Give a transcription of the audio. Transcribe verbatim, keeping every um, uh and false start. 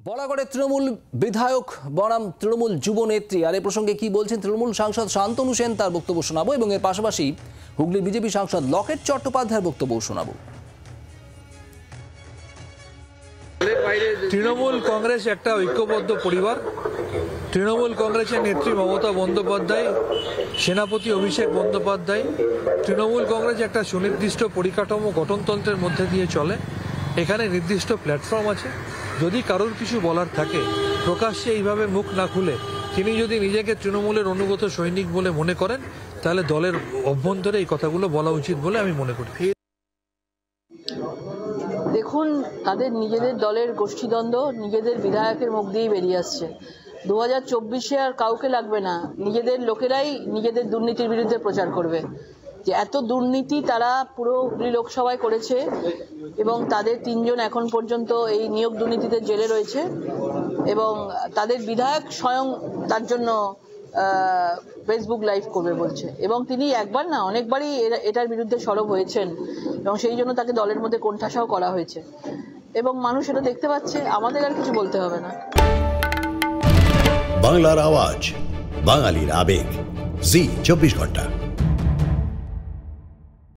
বলাগড়ের তৃণমূল বিধায়ক বনাম তৃণমূল যুব নেত্রী আর এ প্রসঙ্গে কি বলছেন তৃণমূল সাংসদ শান্তনু সেন তার বক্তব্য শোনাবো এবং এর পাশাপাশি হুগলি বিজেপি সাংসদ লকেট চট্টোপাধ্যায়ের বক্তব্য শোনাবো। তৃণমূল কংগ্রেস একটা ঐক্যবদ্ধ পরিবার। তৃণমূল কংগ্রেসের নেত্রী মমতা বন্দ্যোপাধ্যায়, সেনাপতি অভিষেক বন্দ্যোপাধ্যায়, তৃণমূল কংগ্রেস একটা সুনির্দিষ্ট পরিকাঠামো গঠনতন্ত্রের মধ্যে দিয়ে চলে। এখানে নির্দিষ্ট প্ল্যাটফর্ম আছে। যদি কারোর কিছু বলার থাকে প্রকাশ্যে এইভাবে মুখ না খুলে তিনি যদি নিজেকে তৃণমূলের অনুগত সৈনিক বলে মনে করেন তাহলে দলের অভ্যন্তরে এই কথাগুলো বলা উচিত বলে আমি মনে করি। দেখুন, তাদের নিজেদের দলের গোষ্ঠীদ্বন্দ্ব নিজেদের বিধায়কের মুখ দিয়েই বেরিয়ে আসছে। দু হাজার চব্বিশে আর কাউকে লাগবে না, নিজেদের লোকেরাই নিজেদের দুর্নীতির বিরুদ্ধে প্রচার করবে যে এত দুর্নীতি তারা পুরো হুগলি লোকসভায় করেছে এবং তাদের তিনজন এখন পর্যন্ত এই নিয়োগ দুর্নীতিতে জেলে রয়েছে এবং তাদের বিধায়ক স্বয়ং তার জন্য ফেসবুক লাইভ করবে বলছে এবং তিনি একবার না অনেকবারই এটার বিরুদ্ধে সরব হয়েছেন এবং সেই জন্য তাকে দলের মধ্যে কোণঠাসাও করা হয়েছে এবং মানুষ এটা দেখতে পাচ্ছে। আমাদের আর কিছু বলতে হবে না। বাংলার আওয়াজ, বাঙালির আবেগ, জি চব্বিশ ঘন্টা।